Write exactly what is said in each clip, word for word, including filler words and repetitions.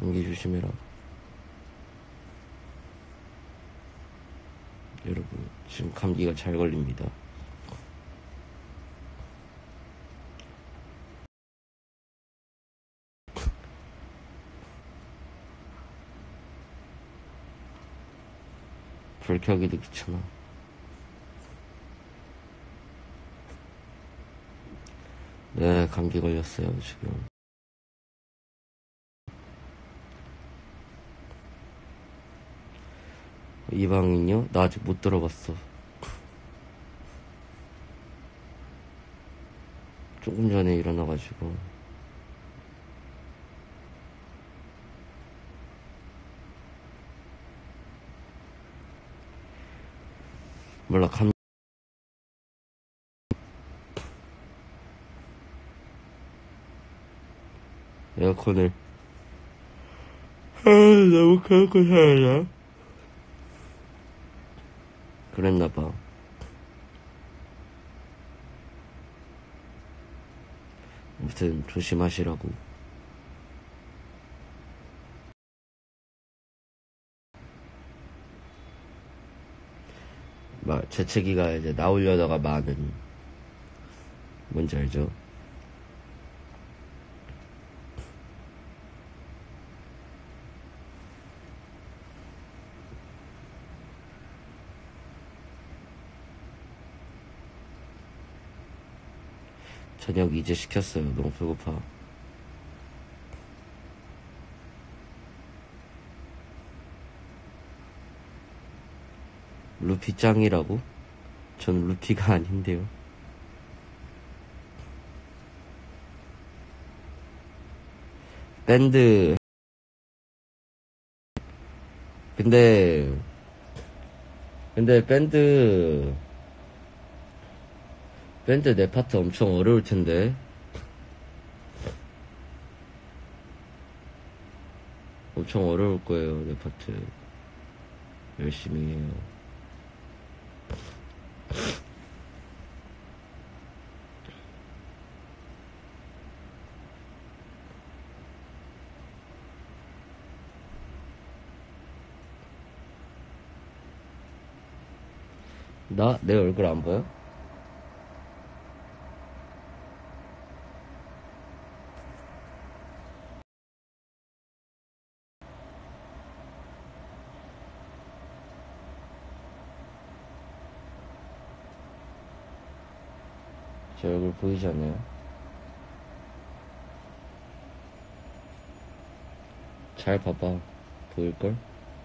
감기 조심해라. 여러분, 지금 감기가 잘 걸립니다. 불 켜기도 귀찮아. 네, 감기 걸렸어요, 지금. 이방인요? 나 아직 못 들어봤어. 조금 전에 일어나가지고. 몰라, 감, 에어컨을. 아, 너무 켜놓고 살아나? 그랬나봐. 아무튼, 조심하시라고. 막, 재채기가 이제 나오려다가 많은, 뭔지 알죠? 저녁 이제 시켰어요. 너무 배고파. 루피 짱이라고? 전 루피가 아닌데요. 밴드. 근데, 근데 밴드, 밴드 내 파트 엄청 어려울 텐데. 엄청 어려울 거예요, 내 파트. 열심히 해요. 나? 내 얼굴 안 보여? 제 얼굴 보이지 않나요? 잘 봐봐. 보일걸?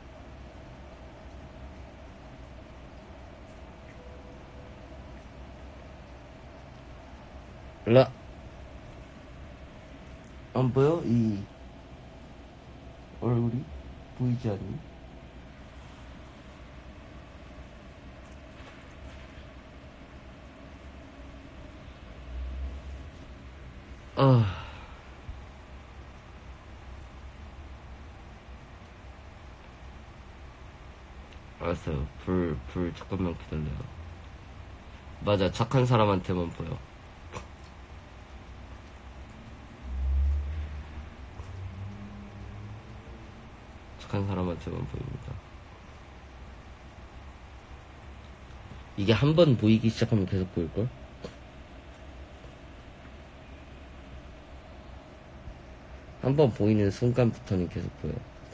일라. 안 보여? 이 얼굴이? 보이지 않니? 아. 알았어요. 불, 불 잠깐만 기다려요. 맞아, 착한 사람한테만 보여. 착한 사람한테만 보입니다. 이게 한 번 보이기 시작하면 계속 보일걸? 한 번 보이는 순간부터는 계속 보여.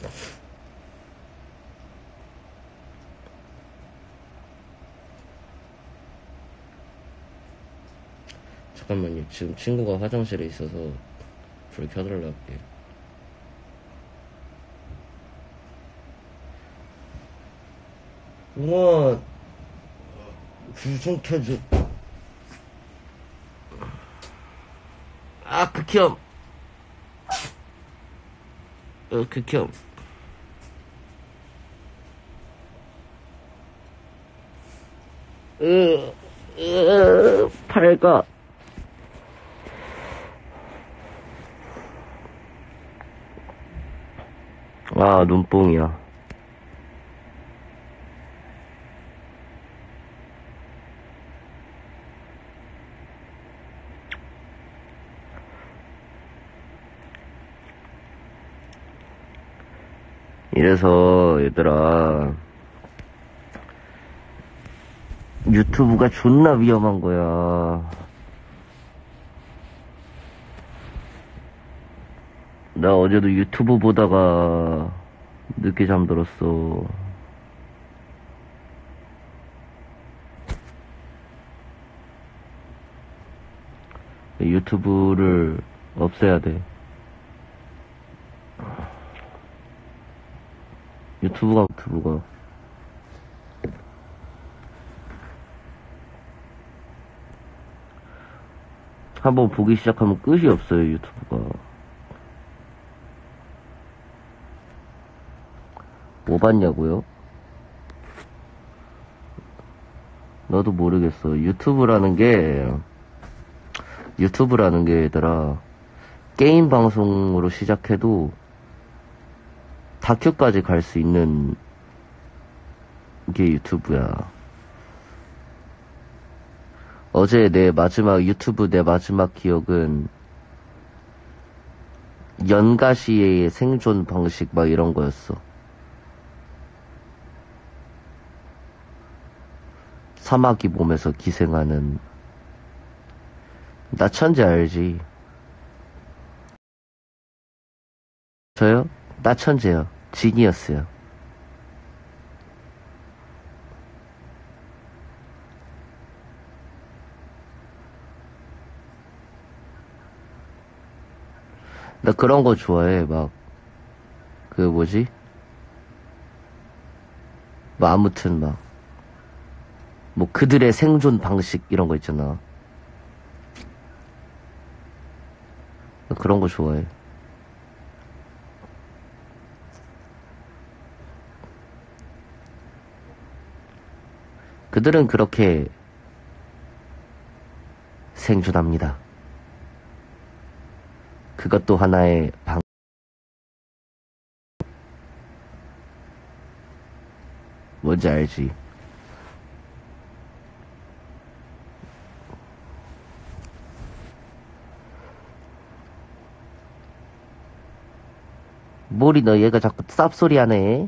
잠깐만요. 지금 친구가 화장실에 있어서 불 켜달라고 할게요. 우와, 불 좀 켜줘. 아, 극혐. 어, 극혐. 으, 으, 팔가. 아, 눈뽕이야. 이래서 얘들아, 유튜브가 존나 위험한 거야. 나 어제도 유튜브 보다가 늦게 잠들었어. 유튜브를 없애야 돼. 유튜브가 유튜브가 한번 보기 시작하면 끝이 없어요. 유튜브가 뭐 봤냐고요? 너도 모르겠어. 유튜브라는 게 유튜브라는 게 얘들아, 게임 방송으로 시작해도 다큐까지 갈 수 있는 게 유튜브야. 어제 내 마지막 유튜브 내 마지막 기억은 연가시의 생존 방식 막 이런 거였어. 사마귀 몸에서 기생하는. 나 천재 알지? 저요? 나 천재요. 지니어스요. 나 그런 거 좋아해. 막 그 뭐지? 뭐 아무튼 막 뭐 그들의 생존 방식 이런 거 있잖아. 나 그런 거 좋아해. 그들은 그렇게 생존합니다. 그것도 하나의 방 뭔지 알지? 뭐리 너 얘가 자꾸 쌉소리 하네.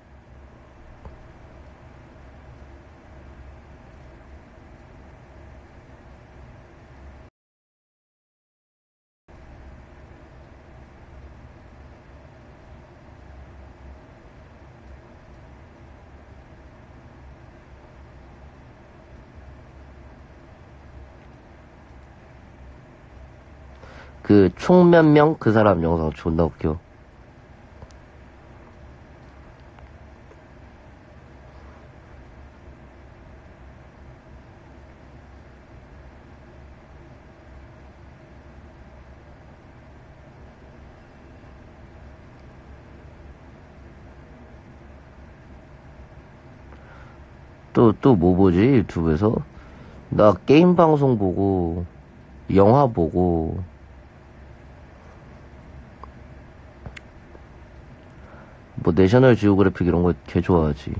그 총 몇 명 그 사람 영상 존나 웃겨. 또, 또 뭐 보지? 유튜브에서? 나 게임 방송 보고, 영화 보고, 뭐 내셔널 지오그래픽 이런 거 개 좋아하지.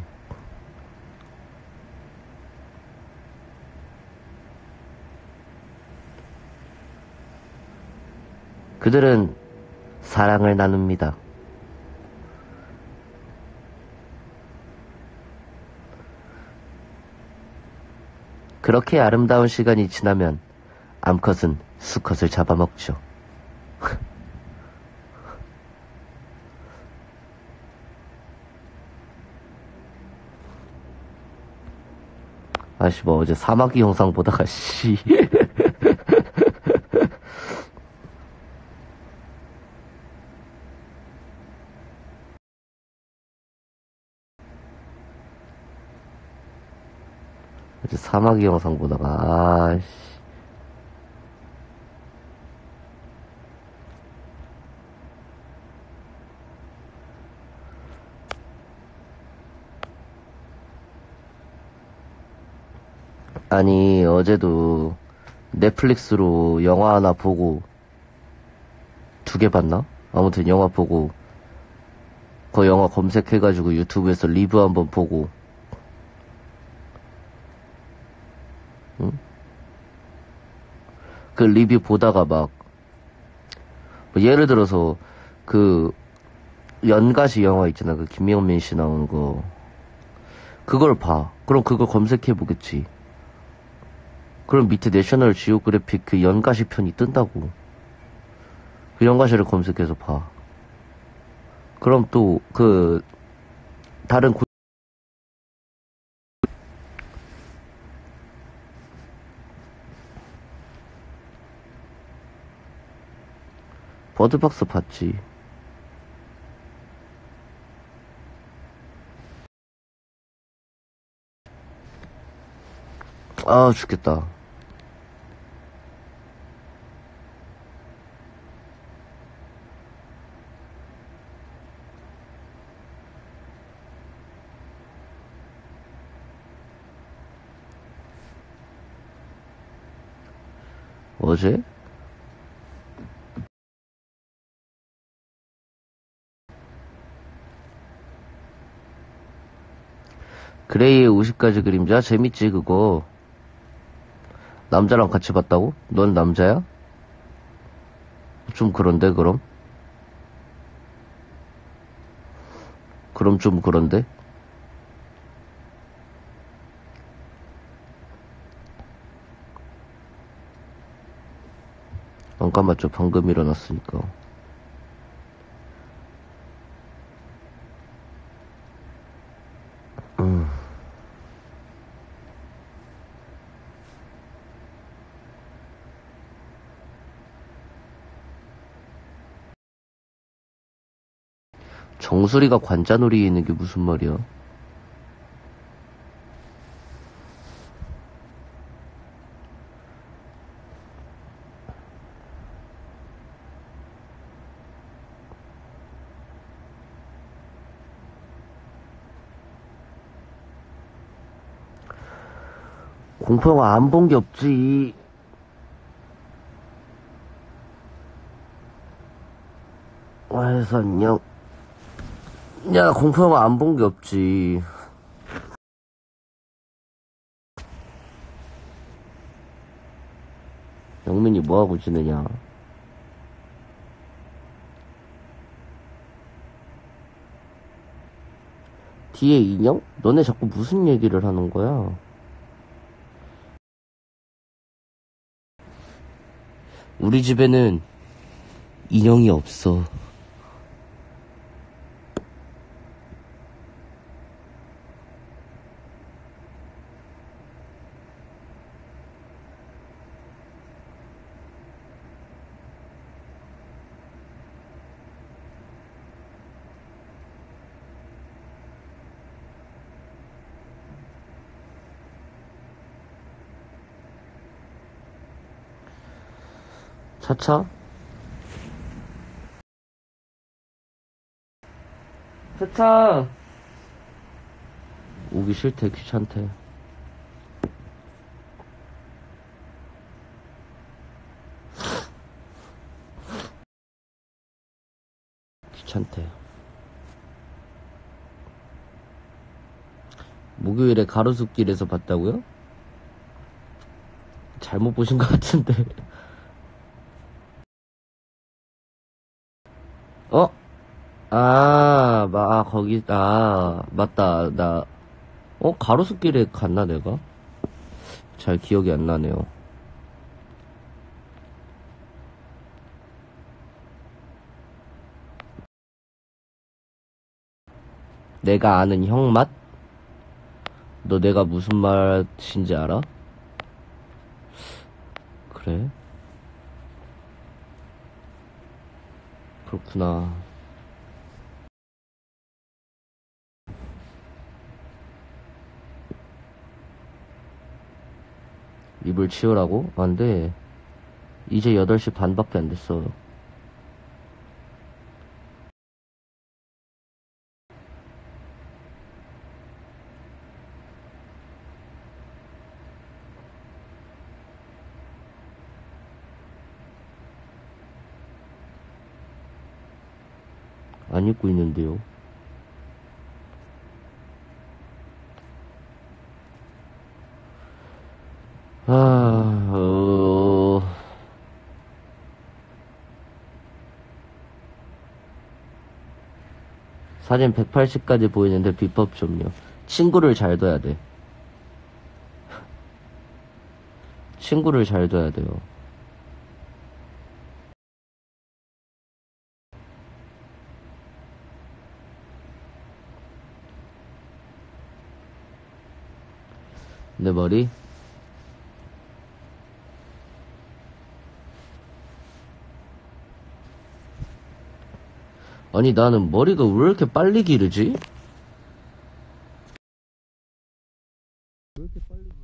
그들은 사랑을 나눕니다. 그렇게 아름다운 시간이 지나면 암컷은 수컷을 잡아먹죠. 아씨, 뭐 어제 사마귀 영상 보다가 씨 어제 사마귀 영상 보다가 아씨 아니 어제도 넷플릭스로 영화 하나 보고 두 개 봤나? 아무튼 영화 보고 그 영화 검색해가지고 유튜브에서 리뷰 한번 보고 응? 그 리뷰 보다가 막 뭐 예를 들어서 그 연가시 영화 있잖아. 그 김영민 씨 나오는 거. 그걸 봐. 그럼 그걸 검색해보겠지. 그럼 밑에 내셔널 지오그래픽 그 연가시 편이 뜬다고. 그 연가시를 검색해서 봐. 그럼 또 그 다른 구... 버드박스 봤지. 아 죽겠다. 어제? 그레이의 오십 가지 그림자 재밌지 그거. 남자랑 같이 봤다고? 넌 남자야? 좀 그런데 그럼? 그럼 좀 그런데? 안 감았죠. 방금 일어났으니까. 음. 정수리가 관자놀이에 있는 게 무슨 말이야? 공포영화 안 본 게 없지. 와해서 안녕. 야, 공포영화 안 본 게 없지. 영민이 뭐하고 지내냐? 뒤에 인형? 너네 자꾸 무슨 얘기를 하는 거야? 우리 집에는 인형이 없어. 차차? 차차! 오기 싫대, 귀찮대. 귀찮대. 목요일에 가로수길에서 봤다고요? 잘못 보신 것 같은데. 어? 아, 마, 아, 거기, 아, 맞다. 나, 어? 가로수길에 갔나, 내가? 잘 기억이 안 나네요. 내가 아는 형 맛? 너 내가 무슨 맛인지 알아? 그래? 그렇구나. 입을 치우라고? 안 돼. 이제 여덟 시 반밖에 안 됐어. 안 입고 있는데요. 아, 어... 사진 백팔십까지 보이는데 비법 좀요. 친구를 잘 둬야 돼. 친구를 잘 둬야 돼요. 내 머리? 아니 나는 머리가 왜 이렇게 빨리 기르지? 왜 이렇게 빨리 기르는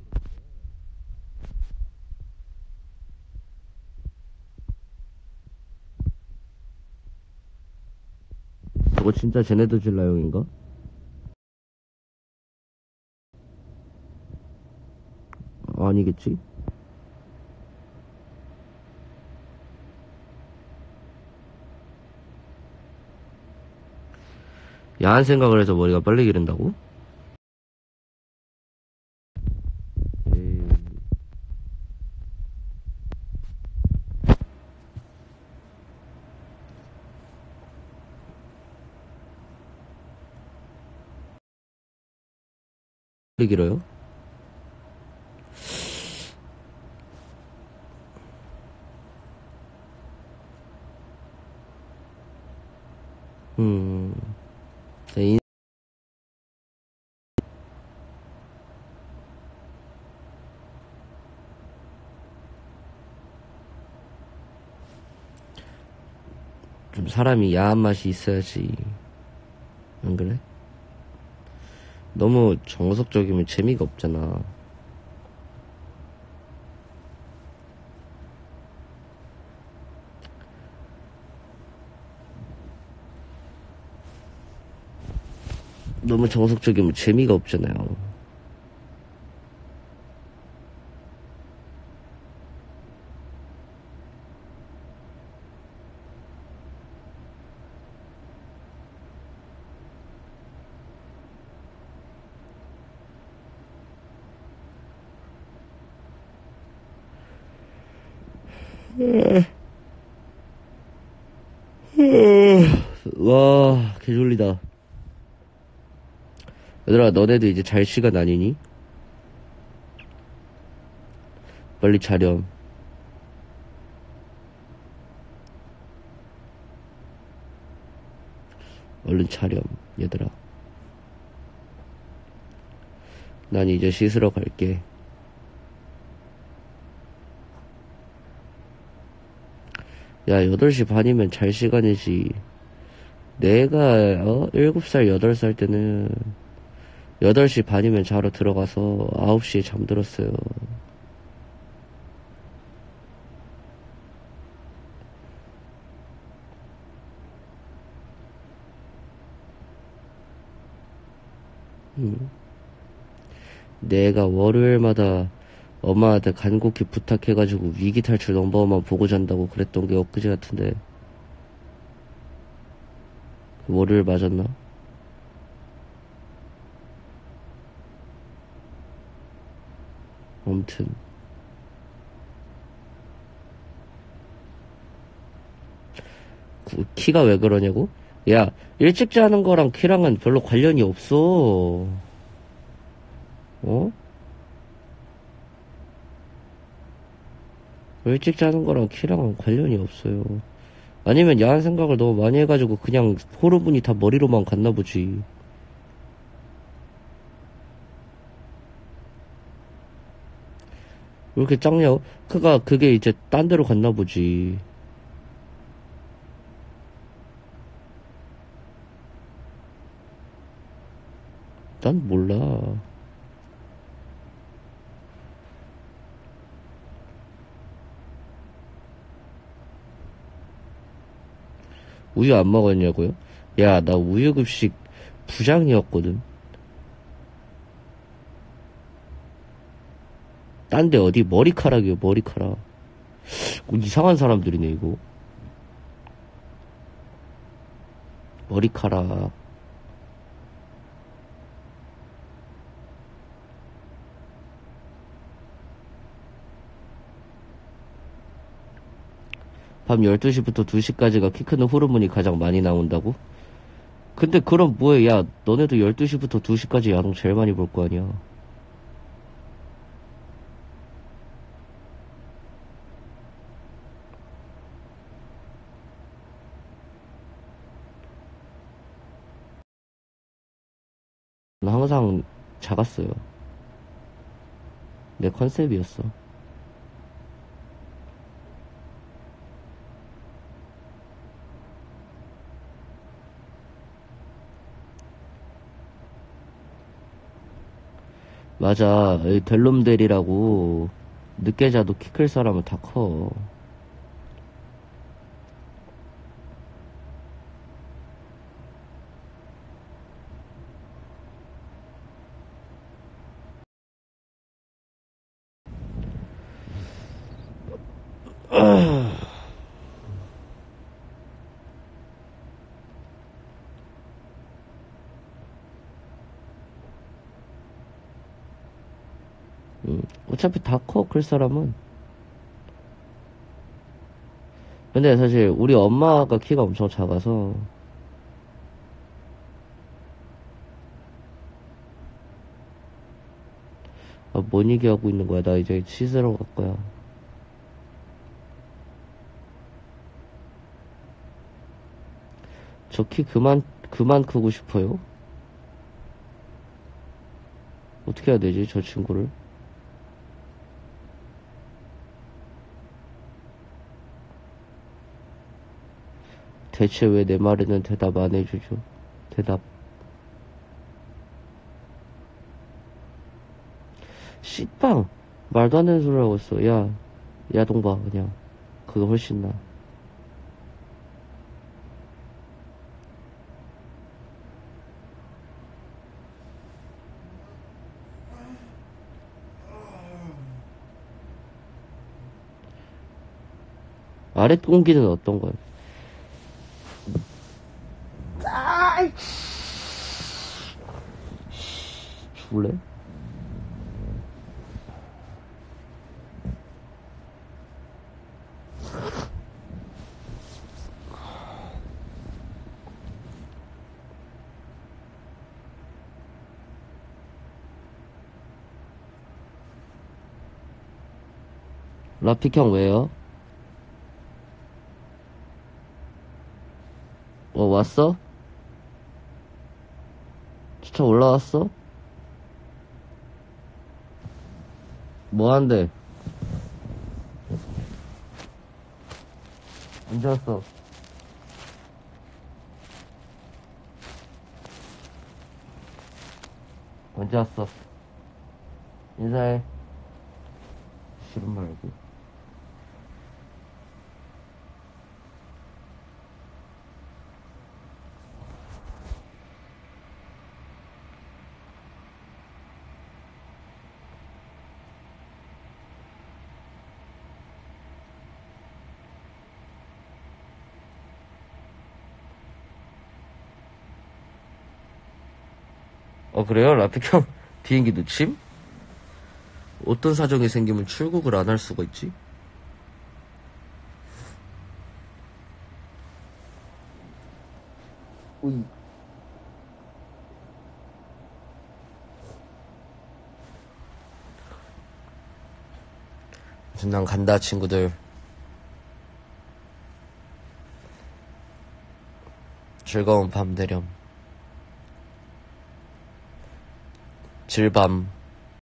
거야? 저거 진짜 쟤네들 진라용인가? 아니겠지? 야한 생각을 해서 머리가 빨리 기른다고? 에이... 빨리 길어요? 음... 인... 좀 사람이 야한 맛이 있어야지. 안 그래? 너무 정석적이면 재미가 없잖아. 너무 정석적이면 재미가 없잖아요. 와, 개졸리다. 얘들아, 너네도 이제 잘 시간 아니니? 빨리 자렴. 얼른 자렴, 얘들아. 난 이제 씻으러 갈게. 야, 여덟 시 반이면 잘 시간이지. 내가, 어? 일곱 살, 여덟 살 때는, 여덟 시 반이면 자러 들어가서, 아홉 시에 잠들었어요. 음. 내가 월요일마다 엄마한테 간곡히 부탁해가지고 위기 탈출 넘버만 보고 잔다고 그랬던 게 엊그제 같은데 월요일 맞았나? 아무튼 키가 왜 그러냐고? 야, 일찍 자는 거랑 키랑은 별로 관련이 없어. 어? 일찍 자는 거랑 키랑은 관련이 없어요. 아니면 야한 생각을 너무 많이 해가지고 그냥 호르몬이 다 머리로만 갔나 보지. 왜 이렇게 작냐? 그가 그게 이제 딴 데로 갔나 보지. 난 몰라. 우유 안 먹었냐고요? 야, 나 우유급식 부장이었거든. 딴 데 어디 머리카락이요, 머리카락. 이상한 사람들이네, 이거. 머리카락. 밤 열두 시부터 두 시까지가 키 크는 호르몬이 가장 많이 나온다고? 근데 그럼 뭐해? 야, 너네도 열두 시부터 두 시까지 야동 제일 많이 볼 거 아니야. 난 항상 작았어요. 내 컨셉이었어. 맞아. 이 델롬델이라고 늦게 자도 키 클 사람은 다 커. 음, 어차피 다 커, 클 사람은. 근데 사실 우리 엄마가 키가 엄청 작아서 아, 뭔 얘기하고 있는 거야. 나 이제 씻으러 갈 거야. 저 키 그만 그만 크고 싶어요? 어떻게 해야 되지, 저 친구를? 대체 왜 내 말에는 대답 안 해주죠? 대답. 씨빵! 말도 안 되는 소리 하고 있어. 야, 야동 봐, 그냥. 그거 훨씬 나아. 아랫 공기는 어떤 거야? 죽을래? 라픽형 왜요? 어, 왔어? 진짜 올라왔어? 뭐 한대? 언제 왔어? 언제 왔어? 인사해. 싫은 말고. 어, 그래요? 라픽형 비행기 놓침? 어떤 사정이 생기면 출국을 안 할 수가 있지? 오이. 아무튼 난 간다, 친구들. 즐거운 밤 되렴. 질밤.